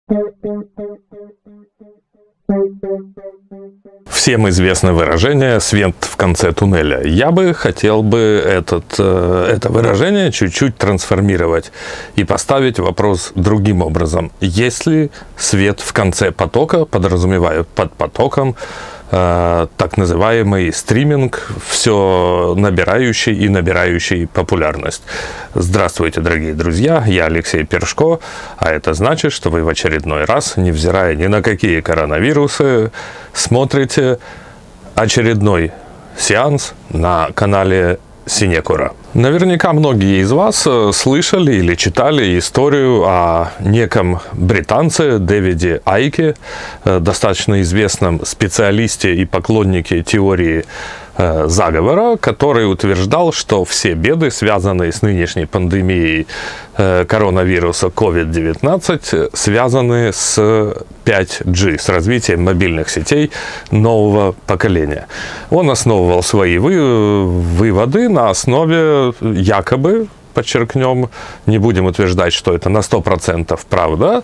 Всем известно выражение «свет в конце туннеля». Я бы хотел это выражение чуть-чуть трансформировать и поставить вопрос другим образом. Есть ли свет в конце потока, подразумеваю под потоком так называемый стриминг, все набирающий и набирающий популярность. Здравствуйте, дорогие друзья, я Алексей Першко, а это значит, что вы в очередной раз, невзирая ни на какие коронавирусы, смотрите очередной сеанс на канале Синекура. Наверняка многие из вас слышали или читали историю о неком британце Дэвиде Айке, достаточно известном специалисте и поклоннике теории заговора, который утверждал, что все беды, связанные с нынешней пандемией коронавируса COVID-19, связаны с 5G, с развитием мобильных сетей нового поколения. Он основывал свои выводы на основе якобы, подчеркнем, не будем утверждать, что это на 100% правда,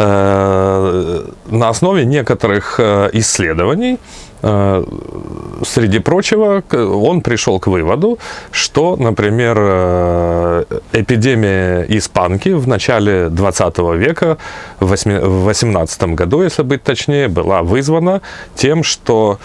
на основе некоторых исследований. Среди прочего, он пришел к выводу, что, например, эпидемия испанки в начале 20 века, в 18 году, если быть точнее, была вызвана тем, что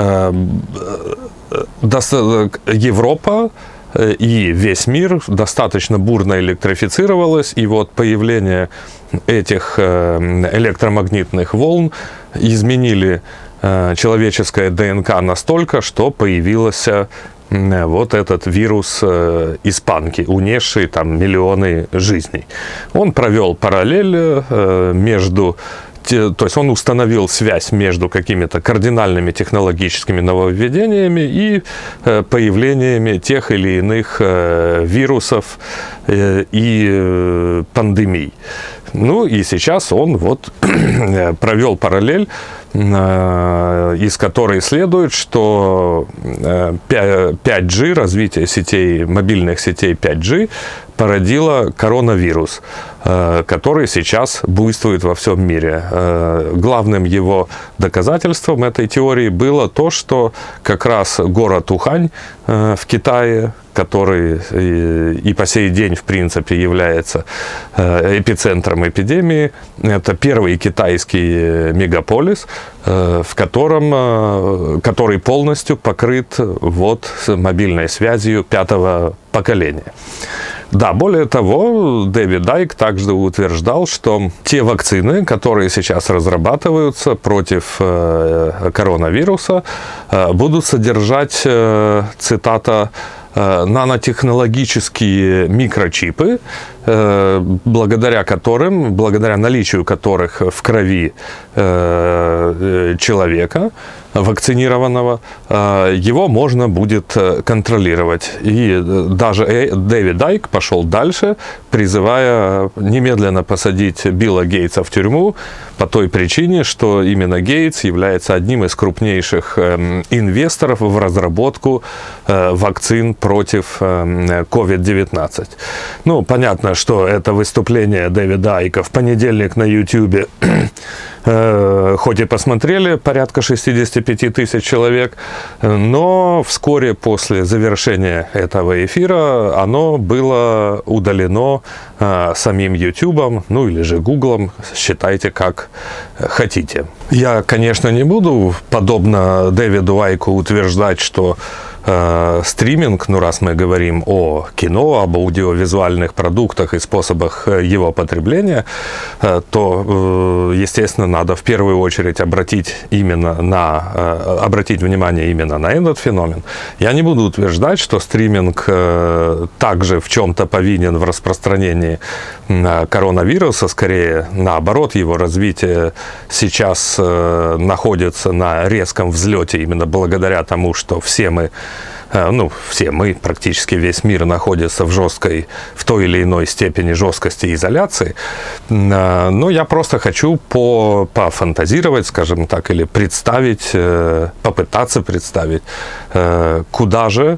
Европа и весь мир достаточно бурно электрифицировалось, и вот появление этих электромагнитных волн изменили человеческое ДНК настолько, что появился вот этот вирус испанки, унесший там миллионы жизней. Он провел параллель между... То есть он установил связь между какими-то кардинальными технологическими нововведениями и появлениями тех или иных вирусов и пандемий. Ну и сейчас он вот провел параллель, из которой следует, что 5G, развитие сетей, мобильных сетей 5G породило коронавирус, который сейчас буйствует во всем мире. Главным его доказательством этой теории было то, что как раз город Ухань в Китае, который и по сей день, в принципе, является эпицентром эпидемии, это первый китайский мегаполис, который полностью покрыт вот мобильной связью 5-го поколения. Да, более того, Дэвид Айк также утверждал, что те вакцины, которые сейчас разрабатываются против коронавируса, будут содержать, цитата, нанотехнологические микрочипы, благодаря наличию которых в крови человека, вакцинированного, его можно будет контролировать. И даже Дэвид Айк пошел дальше, призывая немедленно посадить Билла Гейтса в тюрьму по той причине, что именно Гейтс является одним из крупнейших инвесторов в разработку вакцин против COVID-19. Ну, понятно, что это выступление Дэвида Айка в понедельник на YouTube хоть и посмотрели порядка 65 тысяч человек, но вскоре после завершения этого эфира оно было удалено самим YouTube, ну или же Google, считайте как хотите. Я, конечно, не буду, подобно Дэвиду Айку, утверждать, что стриминг, ну раз мы говорим о кино, об аудиовизуальных продуктах и способах его потребления, то, естественно, надо в первую очередь обратить внимание именно на этот феномен. Я не буду утверждать, что стриминг также в чем-то повинен в распространении коронавируса, скорее наоборот, его развитие сейчас находится на резком взлете именно благодаря тому, что все мы, практически весь мир находится в той или иной степени жесткости изоляции. Но я просто хочу пофантазировать, скажем так, или попытаться представить, куда же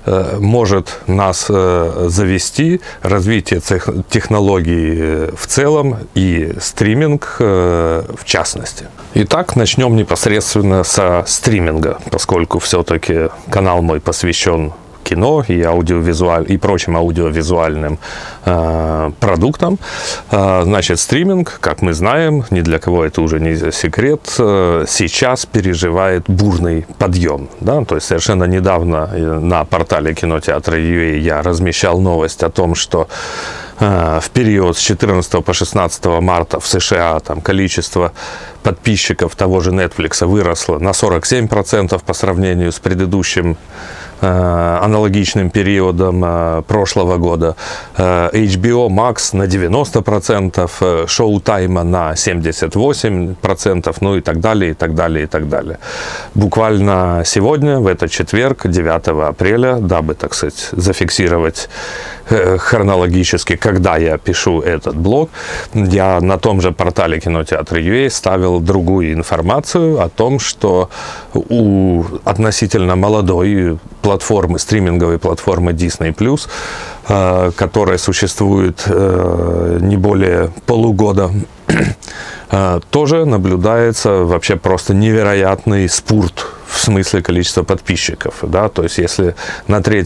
может нас завести, развитие технологий в целом и стриминг в частности. Итак, начнем непосредственно со стриминга, поскольку все-таки канал мой посвящен кино и и прочим аудиовизуальным продуктам. Значит, стриминг, как мы знаем, ни для кого это уже не секрет, сейчас переживает бурный подъем. Да? То есть совершенно недавно на портале Кинотеатра.ua я размещал новость о том, что в период с 14 по 16 марта в США там количество подписчиков того же Netflix выросло на 47% по сравнению с предыдущим аналогичным периодом прошлого года. HBO Max на 90%, Showtime на 78%, ну и так далее, и так далее, и так далее. Буквально сегодня, в этот четверг, 9 апреля, дабы, так сказать, зафиксировать хронологически, когда я пишу этот блог, я на том же портале Кинотеатра.ua ставил другую информацию о том, что у относительно молодой платформы, стриминговой платформы Disney+, которая существует не более полугода, тоже наблюдается вообще просто невероятный спурт в смысле количества подписчиков. Да? То есть если на 3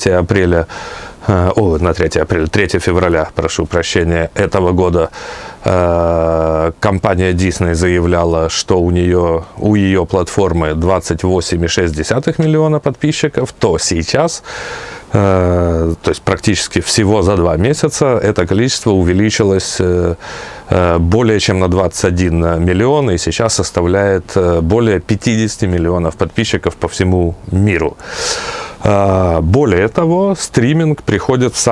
февраля, прошу прощения, этого года компания Disney заявляла, что у ее платформы 28,6 миллиона подписчиков, то сейчас, то есть практически всего за 2 месяца, это количество увеличилось более чем на 21 миллион и сейчас составляет более 50 миллионов подписчиков по всему миру. Более того, стриминг приходит в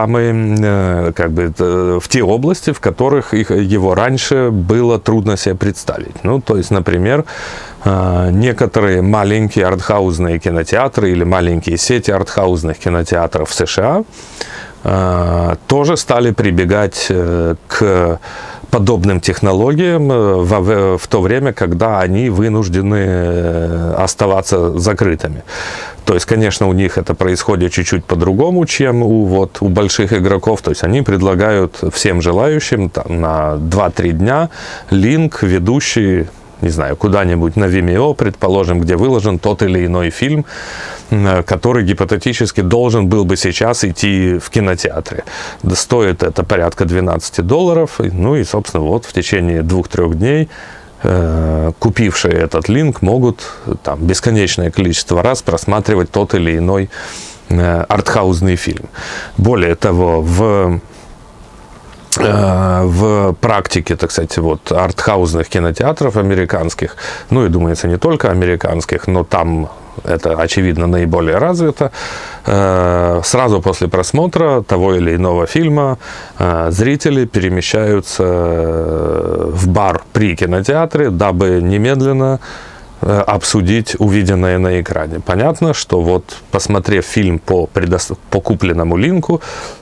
те области, в которых его раньше было трудно себе представить. Ну, то есть, например, некоторые маленькие артхаузные кинотеатры или маленькие сети артхаузных кинотеатров в США тоже стали прибегать к подобным технологиям в то время, когда они вынуждены оставаться закрытыми. То есть, конечно, у них это происходит чуть-чуть по-другому, чем у больших игроков. То есть они предлагают всем желающим там, на 2-3 дня линк, ведущий, не знаю, куда-нибудь на Vimeo, предположим, где выложен тот или иной фильм, который гипотетически должен был бы сейчас идти в кинотеатре. Стоит это порядка $12. Ну и, собственно, вот в течение 2-3 дней купившие этот линк могут там бесконечное количество раз просматривать тот или иной артхаузный фильм. Более того, в практике, так сказать, артхаузных кинотеатров американских, ну и, думается, не только американских, но там это, очевидно, наиболее развито, сразу после просмотра того или иного фильма зрители перемещаются в бар при кинотеатре, дабы немедленно обсудить увиденное на экране. Понятно, что посмотрев фильм по купленному линку,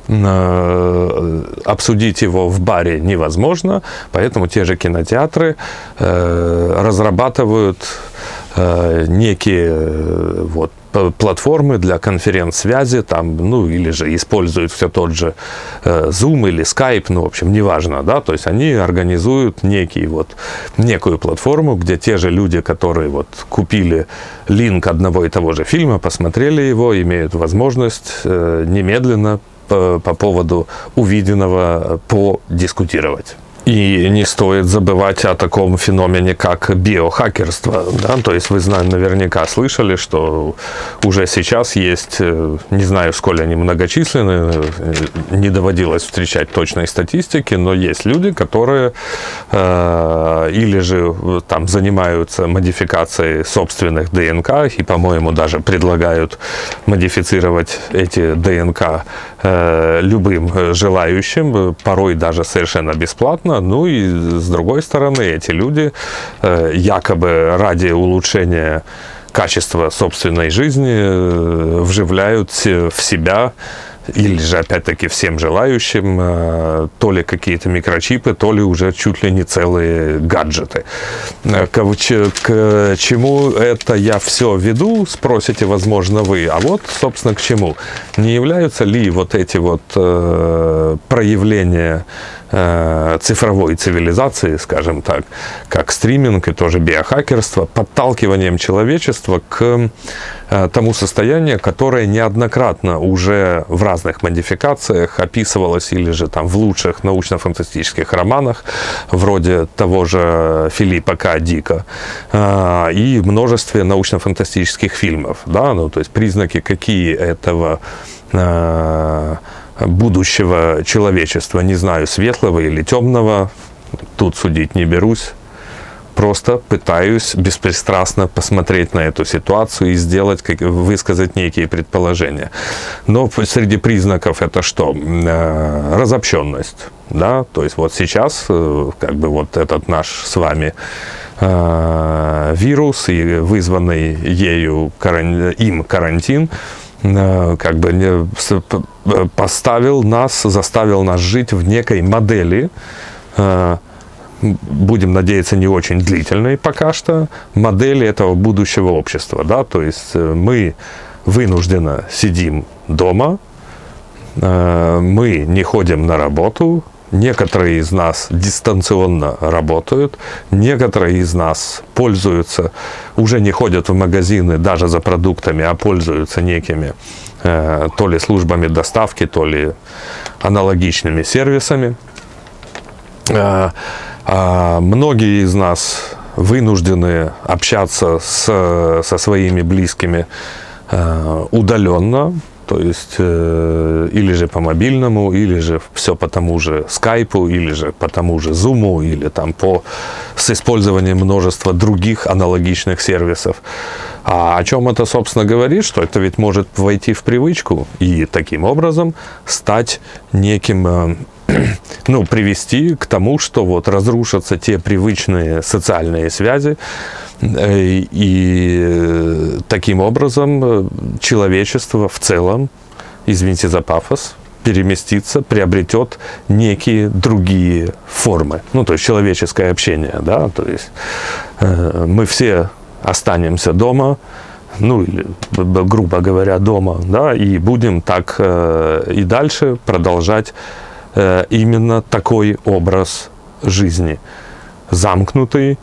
обсудить его в баре невозможно, поэтому те же кинотеатры разрабатывают некие платформы для конференц-связи, там, ну, или же используют все тот же Zoom или Skype, ну, в общем, неважно, да, то есть они организуют некую платформу, где те же люди, которые купили линк одного и того же фильма, посмотрели его, имеют возможность немедленно по поводу увиденного подискутировать. И не стоит забывать о таком феномене, как биохакерство. Да? То есть вы наверняка слышали, что уже сейчас есть, не знаю, сколь они многочисленны, не доводилось встречать точной статистики, но есть люди, которые или же там занимаются модификацией собственных ДНК и, по-моему, даже предлагают модифицировать эти ДНК любым желающим, порой даже совершенно бесплатно. Ну и с другой стороны, эти люди якобы ради улучшения качества собственной жизни вживляют в себя или же, опять-таки, всем желающим, то ли какие-то микрочипы, то ли уже чуть ли не целые гаджеты. К чему это я все веду, спросите, возможно, вы. А вот, собственно, к чему. Не являются ли вот эти вот проявления цифровой цивилизации, скажем так, как стриминг и тоже биохакерство, подталкиванием человечества к тому состоянию, которое неоднократно уже в разных модификациях описывалось или же там в лучших научно-фантастических романах, вроде того же Филиппа К. Дика, и множестве научно-фантастических фильмов. Да? Ну, то есть признаки какие этого будущего человечества, не знаю, светлого или темного, тут судить не берусь. Просто пытаюсь беспристрастно посмотреть на эту ситуацию и сделать, высказать некие предположения. Но среди признаков это что? Разобщенность. Да? То есть вот сейчас, как бы вот этот наш с вами вирус и вызванный им карантин, как бы заставил нас жить в некой модели, будем надеяться, не очень длительной пока что, модели этого будущего общества. Да? То есть мы вынужденно сидим дома, мы не ходим на работу, некоторые из нас дистанционно работают, некоторые из нас пользуются, уже не ходят в магазины даже за продуктами, а пользуются некими то ли службами доставки, то ли аналогичными сервисами. Многие из нас вынуждены общаться со своими близкими удаленно, то есть или же по мобильному, или же все по тому же скайпу, или же по тому же зуму, или там с использованием множества других аналогичных сервисов. А о чем это, собственно, говорит? Что это ведь может войти в привычку и таким образом стать неким, привести к тому, что вот разрушатся те привычные социальные связи, и таким образом человечество в целом, извините за пафос, переместится, приобретет некие другие формы. Ну, то есть человеческое общение, да, то есть мы все останемся дома, ну, или, грубо говоря, дома, да, и будем так и дальше продолжать именно такой образ жизни. Замкнутый,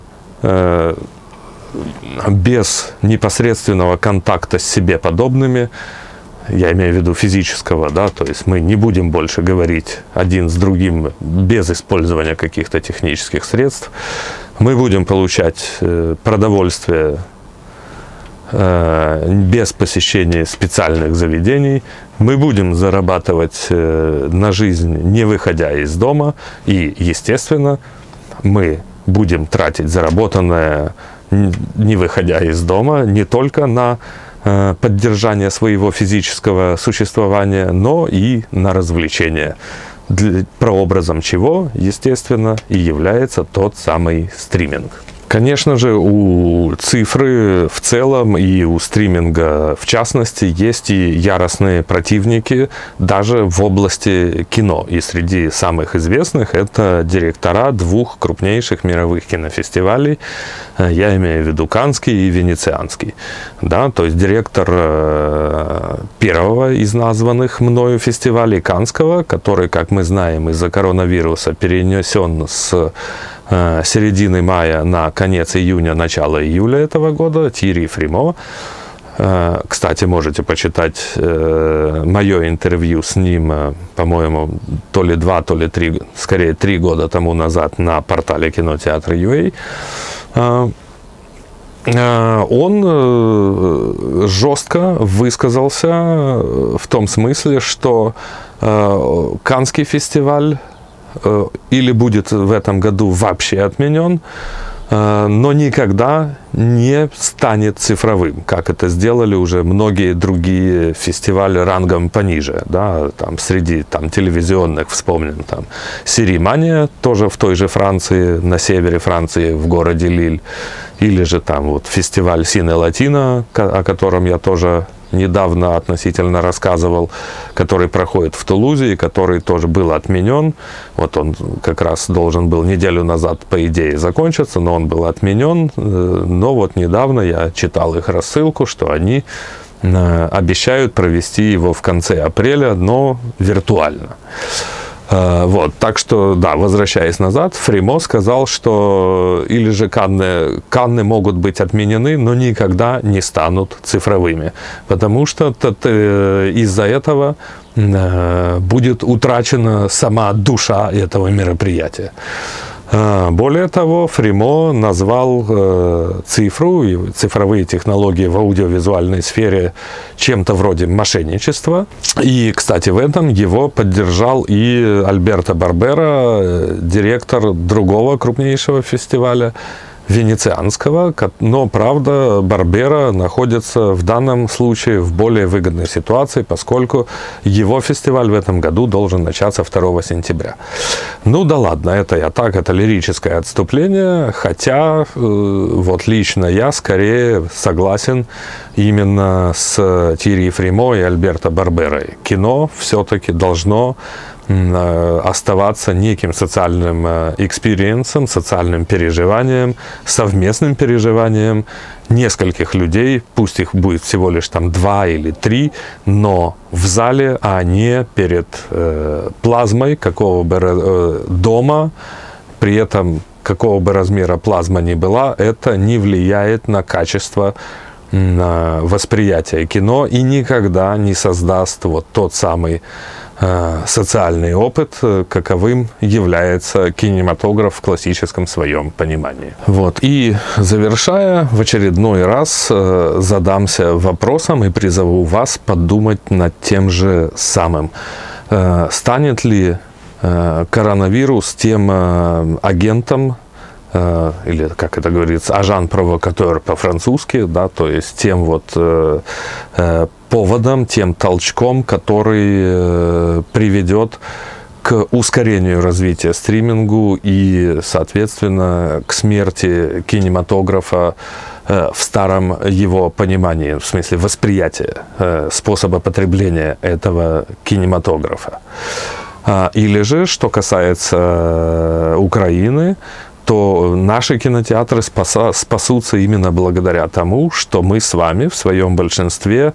без непосредственного контакта с себе подобными, я имею в виду физического, да, то есть мы не будем больше говорить один с другим без использования каких-то технических средств. Мы будем получать продовольствие без посещения специальных заведений. Мы будем зарабатывать на жизнь, не выходя из дома. И, естественно, мы будем тратить заработанное, не выходя из дома, не только на поддержание своего физического существования, но и на развлечения, прообразом чего, естественно, и является тот самый стриминг. Конечно же, у цифры в целом и у стриминга в частности есть и яростные противники даже в области кино. И среди самых известных это директора двух крупнейших мировых кинофестивалей. Я имею в виду Каннский и Венецианский. Да, то есть директор первого из названных мною фестивалей, Каннского, который, как мы знаем, из-за коронавируса перенесен с середины мая на конец июня, начало июля этого года, Тьерри Фримо. Кстати, можете почитать мое интервью с ним, по-моему, то ли 2, то ли 3, скорее 3 года тому назад на портале Кинотеатр.ua. Он жестко высказался в том смысле, что Каннский фестиваль или будет в этом году вообще отменен, но никогда не станет цифровым, как это сделали уже многие другие фестивали рангом пониже, да, там среди телевизионных, вспомним, там Сиримания, тоже в той же Франции, на севере Франции, в городе Лиль, или же там вот фестиваль Сине Латино, о котором я тоже недавно относительно рассказывал, который проходит в Тулузе, и который тоже был отменен. Вот он как раз должен был неделю назад, по идее, закончиться, но он был отменен. Но вот недавно я читал их рассылку, что они обещают провести его в конце апреля, но виртуально. Вот, так что, да, возвращаясь назад, Фримо сказал, что или же Канны могут быть отменены, но никогда не станут цифровыми, потому что из-за этого будет утрачена сама душа этого мероприятия. Более того, Фримо назвал цифру и цифровые технологии в аудиовизуальной сфере чем-то вроде мошенничества. И, кстати, в этом его поддержал и Альберто Барбера, директор другого крупнейшего фестиваля, венецианского, но, правда, Барбера находится в данном случае в более выгодной ситуации, поскольку его фестиваль в этом году должен начаться 2 сентября. Ну да ладно, это я так, это лирическое отступление, хотя вот лично я скорее согласен именно с Тьерри Фримо и Альберто Барберой. Кино все-таки должно оставаться неким социальным экспириенсом, социальным переживанием, совместным переживанием нескольких людей, пусть их будет всего лишь там 2 или 3, но в зале, а не перед плазмой какого бы дома, при этом какого бы размера плазма ни была, это не влияет на качество восприятия кино и никогда не создаст вот тот самый социальный опыт, каковым является кинематограф в классическом своем понимании. Вот. И завершая, в очередной раз задамся вопросом и призову вас подумать над тем же самым. Станет ли коронавирус тем агентом, или, как это говорится, агент-провокатор по-французски, да, то есть тем вот поводом, тем толчком, который приведет к ускорению развития стримингу и, соответственно, к смерти кинематографа в старом его понимании, в смысле восприятия способа потребления этого кинематографа. Или же, что касается Украины, то наши кинотеатры спасутся именно благодаря тому, что мы с вами в своем большинстве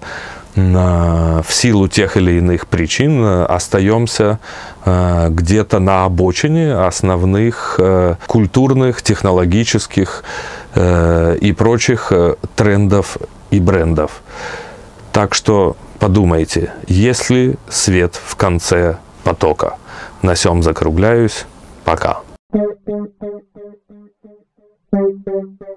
в силу тех или иных причин остаемся где-то на обочине основных культурных, технологических и прочих трендов и брендов. Так что подумайте, есть ли свет в конце потока? На сём закругляюсь. Пока.